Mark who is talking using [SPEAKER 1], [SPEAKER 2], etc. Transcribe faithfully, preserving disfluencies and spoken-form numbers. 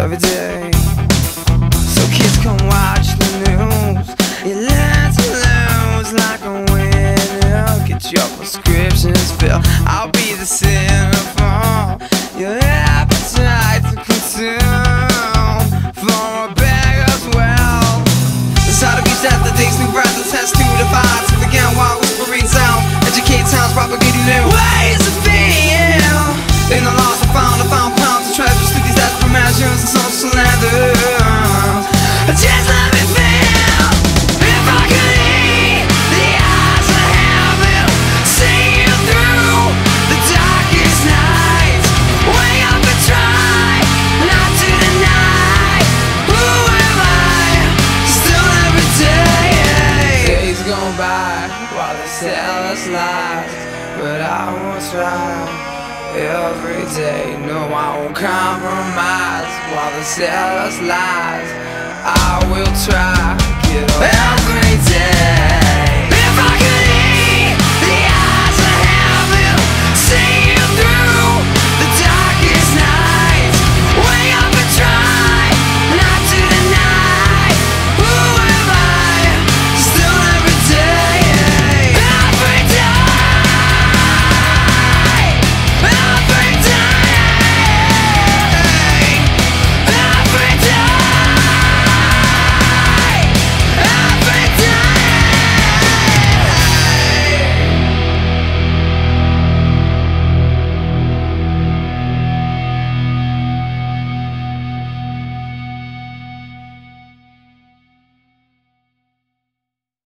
[SPEAKER 1] every day. So kids come watch the news. You learn to lose like a winner. Get your prescriptions filled. I'll be the centerfold. Your appetite to consume for a bag as well. It's hard to reach out the days, new breath, the test to the five. To begin while whispering sound. Educate towns, propagating new ways of being. In the lost, I found, I found pounds of treasures through these desperate measures and social slanders. Just let me feel. If I could eat the eyes of heaven, see you through the darkest nights. Wake up and try not to deny. Who am I? Still every day. Days go by while they tell us lies, but I won't try. Every day, no, I won't compromise. While they tell us lies, I will try. Get up every day.